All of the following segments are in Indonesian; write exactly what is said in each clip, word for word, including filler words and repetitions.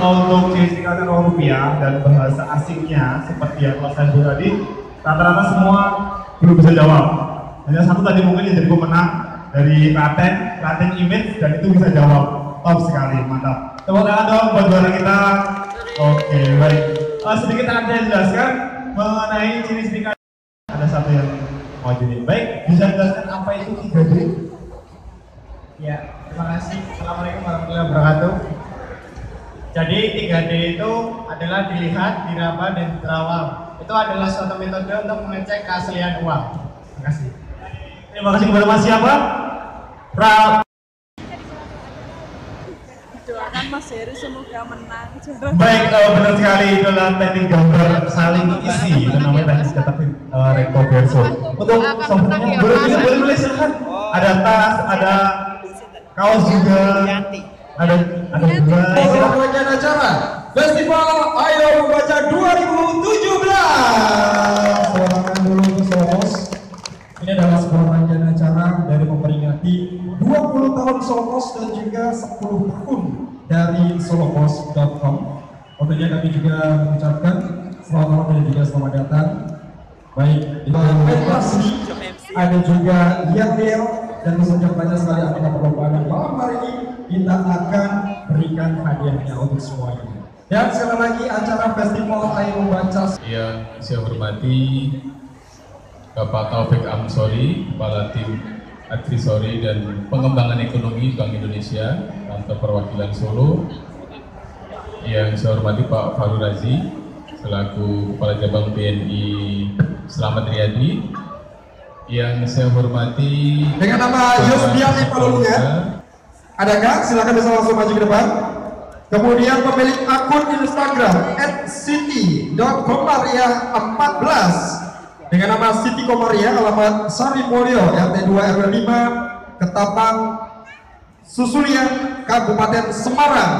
untuk sertifikat uang rupiah dan bahasa asingnya seperti yang telah saya sebut tadi, rata-rata semua belum bisa jawab. Hanya satu tadi mungkin yang jadi pemenang dari Klaten, Klaten Image, dan itu bisa jawab. Top sekali, mantap. Tepuk tangan dong buat juara kita. Oke, baik. Uh, sedikit akan saya jelaskan mengenai ciri sertifikat. Ada satu yang mau jadi. Baik, bisa jelaskan apa itu tiga D? Ya, terima kasih. Assalamualaikum warahmatullahi wabarakatuh. Jadi tiga D itu adalah dilihat, diraba, dan terawal. Itu adalah suatu metode untuk mengecek keaslian uang. Terima kasih. Terima kasih kepada Mas siapa? Pra. Doakan Mas Heru semoga menang. Baik, uh, benar sekali, itulah teknik gambar saling isi, itu namanya teknik cetak uh, recto verso. Untuk softwarenya boleh boleh boleh boleh silakan. Ada tas, ada kaos juga, ada ada juga. Rangkaian acara Festival Ayo Membaca dua ribu tujuh belas. Selamat dulu ke Solokos. Ini adalah sebuah rangkaian acara dari memperingati dua puluh tahun Solokos dan juga sepuluh tahun dari solokos dot com. Tentunya kami juga mengucapkan selamat malam dan juga selamat datang. Baik, itu Petrasi, ada juga Yang Leo, dan tentunya banyak sekali anggota perlombaan yang malam hari ini kita akan berikan hadiahnya untuk semuanya. Dan sekali lagi acara Festival Ayo Membaca. Yang saya hormati Bapak Taufik Amsori, Kepala Tim Advisory dan Pengembangan Ekonomi Bank Indonesia, Kantor Perwakilan Solo. Yang saya hormati Pak Faru Razi, selaku Kepala Cabang B N I Slamet Riyadi. Yang saya hormati dengan nama Yusdiani Palunga. Adakah? Silakan bisa langsung maju ke depan. Kemudian pemilik akun Instagram at siti dot komaria empat belas dengan nama Siti Komaria, alamat Sari Mulyo, R T dua R W lima, Ketapang, Susulian, Kabupaten Semarang.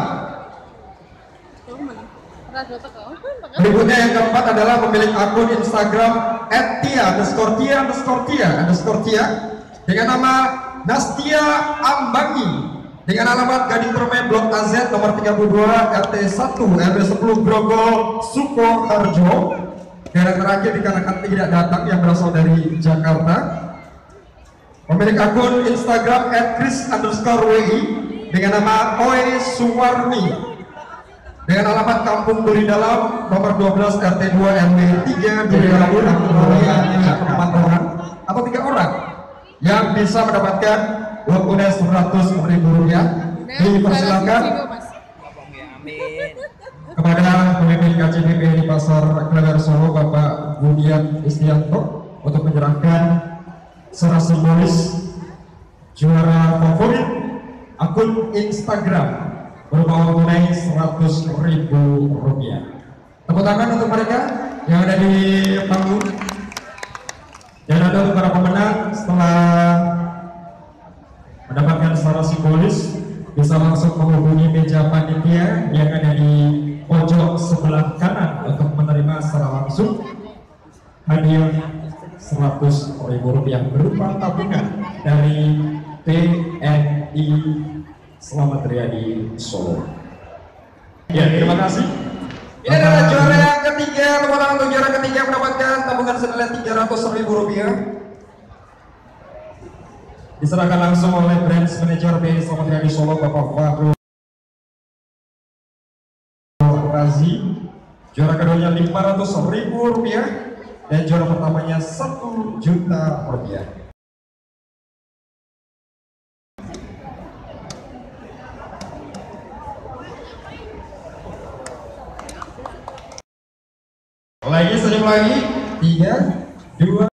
Berikutnya yang keempat adalah pemilik akun Instagram at tia underscore tia underscore tia underscore tia dengan nama Nastia Ambangi dengan alamat Gading Permai Blok A Z nomor tiga puluh dua R T satu R W sepuluh Grogol Sukoharjo. Dan yang terakhir dikarenakan tidak datang yang berasal dari Jakarta, pemilik akun Instagram at kris underscore wi dengan nama Oi Suwarni dengan alamat Kampung Duri Dalam nomor dua belas R T dua R W tiga Duri Dalam. Hanya empat orang atau tiga orang yang bisa mendapatkan uang tunai seratus ribu rupiah. Dipersilakan kepada pemimpin K C B P di Pasar Klewer Solo, Bapak Budian Istianto, untuk menyerahkan secara simbolis juara favorit akun Instagram berupa uang tunai seratus ribu rupiah. Tepuk tangan untuk mereka yang ada di panggung. Dan ada untuk para pemenang setelah mendapatkan secara simbolis bisa langsung menghubungi meja panitia yang ada di pojok sebelah kanan untuk menerima secara langsung hadiah seratus ribu rupiah berupa tabungan dari P N I Slamet Riyadi Solo. Ya, terima kasih. Ini adalah juara yang ketiga, teman-teman, untuk juara ketiga mendapatkan tabungan senilai tiga ratus ribu rupiah. Diserahkan langsung oleh Branch Manager B N I Slamet Riyadi Solo, Bapak Fahru Razi. Juara keduanya lima ratus ribu rupiah dan juara pertamanya satu juta rupiah. Lagi senyum lagi, tiga, dua.